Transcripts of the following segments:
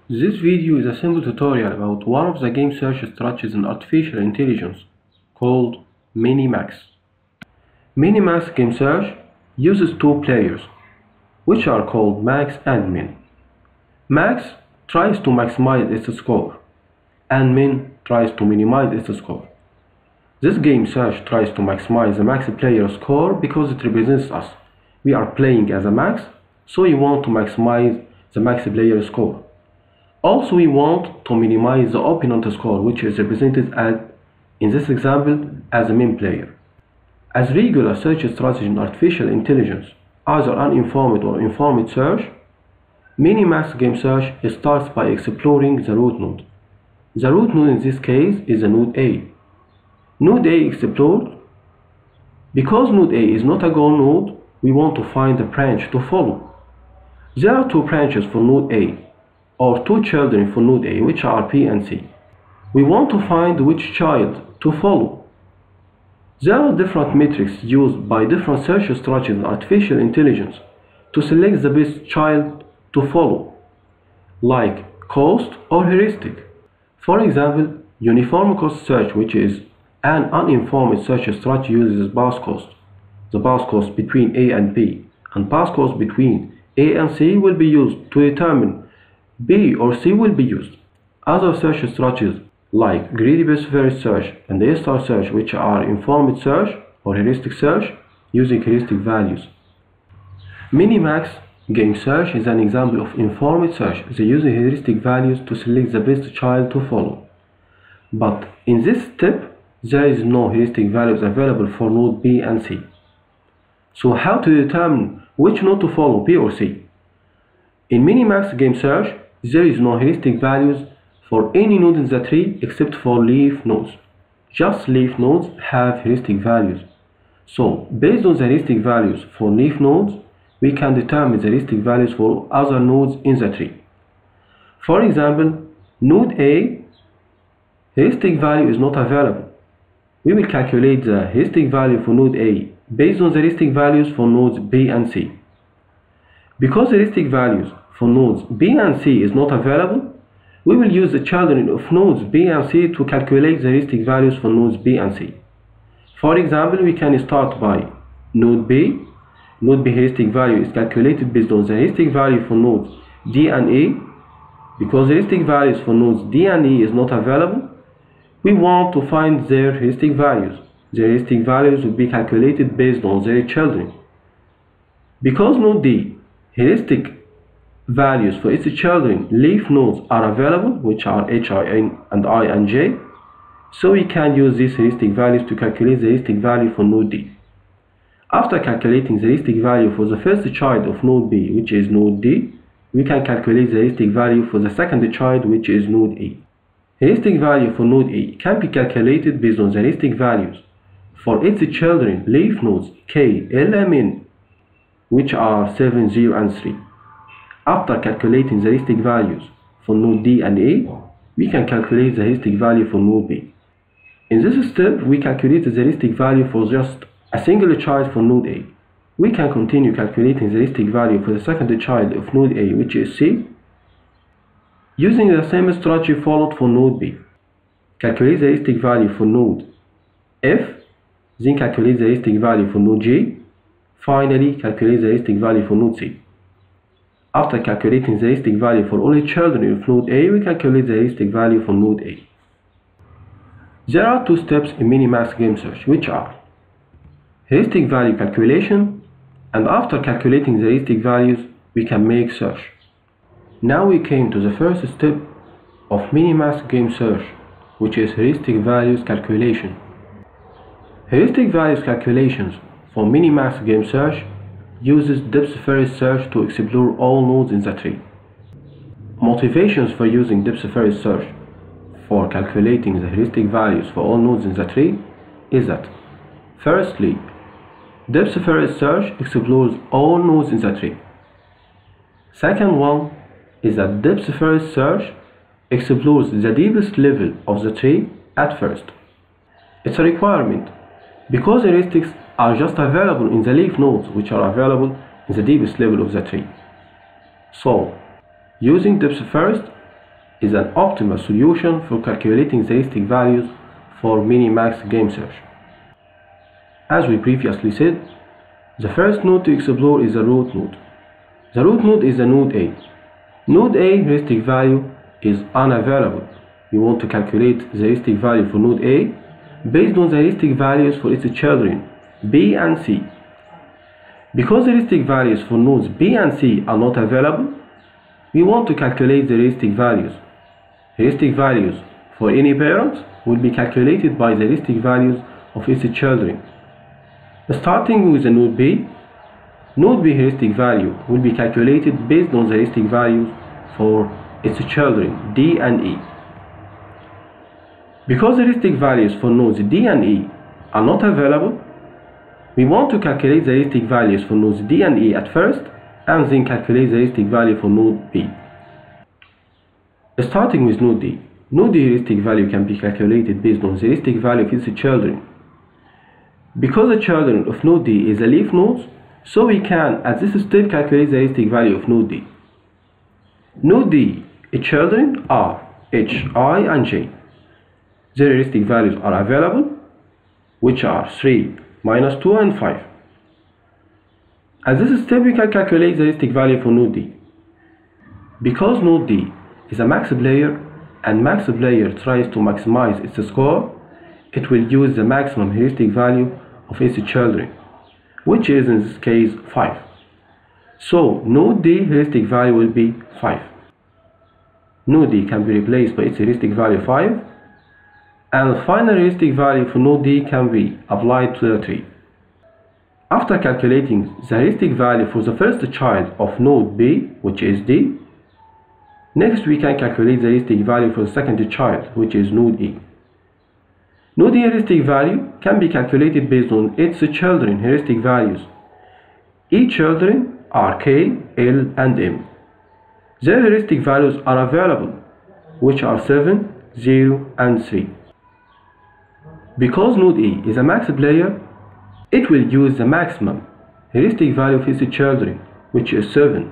This video is a simple tutorial about one of the game search strategies in artificial intelligence called Minimax. Minimax game search uses two players, which are called Max and Min. Max tries to maximize its score, and Min tries to minimize its score. This game search tries to maximize the Max player score because it represents us. We are playing as a Max, so we want to maximize the Max player score. Also, we want to minimize the opponent score, which is represented in this example as a Min player. As regular search strategy in artificial intelligence, either uninformed or informed search, Minimax game search starts by exploring the root node. The root node in this case is the node A. Node A explored. Because node A is not a goal node, we want to find a branch to follow. There are two branches for node A, or two children for node A, which are P and C. We want to find which child to follow. There are different metrics used by different search strategies in artificial intelligence to select the best child to follow, like cost or heuristic. For example, uniform cost search, which is an uninformed search strategy, uses path cost. The path cost between A and B and path cost between A and C will be used to determine B or C will be used. Other search strategies like greedy best first search and A-star search, which are informed search or heuristic search, using heuristic values. Minimax game search is an example of informed search. They use heuristic values to select the best child to follow. But in this step, there is no heuristic values available for node B and C. So how to determine which node to follow, B or C? In Minimax game search, there is no heuristic values for any node in the tree except for leaf nodes. Just leaf nodes have heuristic values. So, based on the heuristic values for leaf nodes, we can determine the heuristic values for other nodes in the tree. For example, node A, heuristic value is not available. We will calculate the heuristic value for node A based on the heuristic values for nodes B and C. Because the heuristic values for nodes B and C is not available, we will use the children of nodes B and C to calculate the heuristic values for nodes B and C. For example, we can start by node B. Node B heuristic value is calculated based on the heuristic value for nodes D and E. Because the heuristic values for nodes D and E is not available, we want to find their heuristic values. Their heuristic values will be calculated based on their children. Because node D heuristic values for its children leaf nodes are available, which are H, I, N, and I and J, so we can use these heuristic values to calculate the heuristic value for node D. After calculating the heuristic value for the first child of node B, which is node D, we can calculate the heuristic value for the second child, which is node E. Heuristic value for node E can be calculated based on the heuristic values for its children leaf nodes K, L, M, N, which are 7, 0, and 3. After calculating the heuristic values for node D and E, we can calculate the heuristic value for node B. In this step, we calculated the heuristic value for just a single child for node A. We can continue calculating the heuristic value for the second child of node A, which is C, using the same strategy followed for node B. Calculate the heuristic value for node F, then calculate the heuristic value for node G. Finally, calculate the heuristic value for node C. After calculating the heuristic value for all children of node A, we calculate the heuristic value for node A. There are two steps in Minimax game search, which are heuristic value calculation, and after calculating the heuristic values, we can make search. Now we came to the first step of Minimax game search, which is heuristic values calculation. Heuristic values calculations for Minimax game search uses depth first search to explore all nodes in the tree. Motivations for using depth first search for calculating the heuristic values for all nodes in the tree is that, firstly, depth first search explores all nodes in the tree. Second one is that depth first search explores the deepest level of the tree at first. It's a requirement because heuristics are just available in the leaf nodes, which are available in the deepest level of the tree. So, using depth first, is an optimal solution for calculating the heuristic values for Minimax game search. As we previously said, the first node to explore is the root node. The root node is the node A. Node A heuristic value is unavailable. We want to calculate the heuristic value for node A based on the heuristic values for its children B and C. Because the heuristic values for nodes B and C are not available, we want to calculate the heuristic values. Heuristic values for any parent will be calculated by the heuristic values of its children. Starting with the node B heuristic value will be calculated based on the heuristic values for its children D and E. Because the heuristic values for nodes D and E are not available, we want to calculate the heuristic values for nodes D and E at first, and then calculate the heuristic value for node B. Starting with node D heuristic value can be calculated based on the heuristic value of its children. Because the children of node D is the leaf nodes, so we can at this step calculate the heuristic value of node D. Node D children are H, I, and J. Their heuristic values are available, which are 3, -2, and 5. At this step we can calculate the heuristic value for node D. Because node D is a max player, and max player tries to maximize its score, it will use the maximum heuristic value of its children, which is in this case 5. So node D heuristic value will be 5. Node D can be replaced by its heuristic value 5, and the final heuristic value for node D can be applied to the tree. After calculating the heuristic value for the first child of node B, which is D, next we can calculate the heuristic value for the second child, which is node E. Node E heuristic value can be calculated based on its children heuristic values. Each children are K, L, and M. Their heuristic values are available, which are 7, 0, and 3. Because node E is a max player, it will use the maximum heuristic value of its children, which is 7.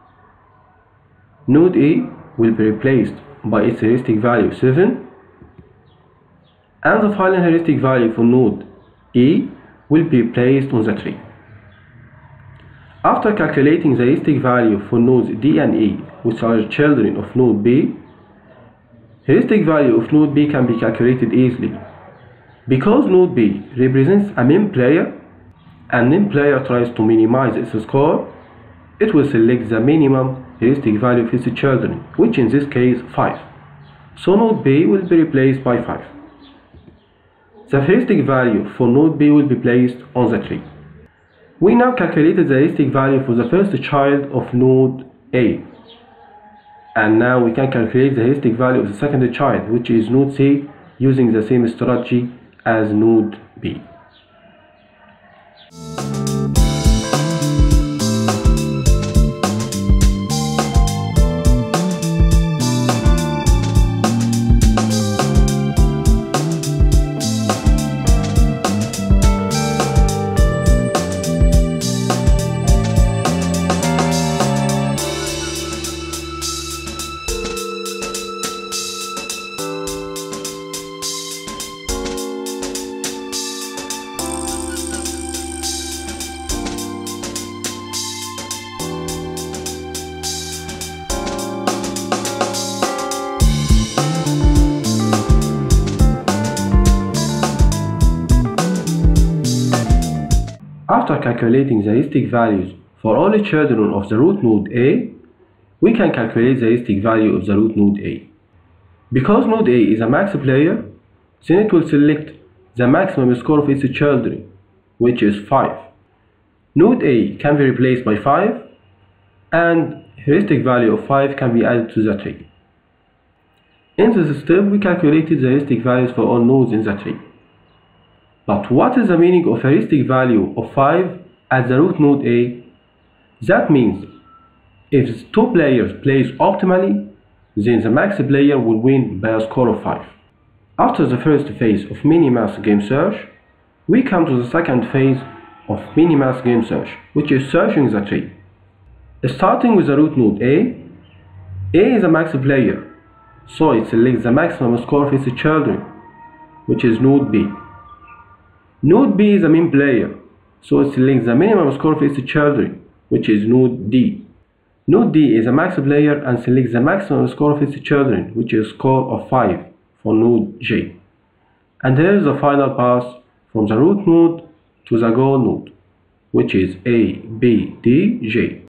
Node E will be replaced by its heuristic value 7, and the final heuristic value for node E will be placed on the tree. After calculating the heuristic value for nodes D and E, which are children of node B, heuristic value of node B can be calculated easily. Because node B represents a min player, and min player tries to minimize its score, it will select the minimum heuristic value of its children, which in this case 5. So node B will be replaced by 5. The heuristic value for node B will be placed on the tree. We now calculated the heuristic value for the first child of node A. And now we can calculate the heuristic value of the second child, which is node C, using the same strategy as node B. After calculating the heuristic values for all the children of the root node A, we can calculate the heuristic value of the root node A. Because node A is a max player, then it will select the maximum score of its children, which is 5. Node A can be replaced by 5, and heuristic value of 5 can be added to the tree. In this step, we calculated the heuristic values for all nodes in the tree. But what is the meaning of a heuristic value of 5 at the root node A? That means if two players plays optimally, then the max player will win by a score of 5. After the first phase of Minimax game search, we come to the second phase of Minimax game search, which is searching the tree. Starting with the root node A is a max player, So it selects the maximum score of its children, which is node B. Node B is the main player, so it selects the minimum score of its children, which is node D. Node D is a max player and selects the maximum score of its children, which is score of 5 for node J. And here is the final pass from the root node to the goal node, which is A, B, D, J.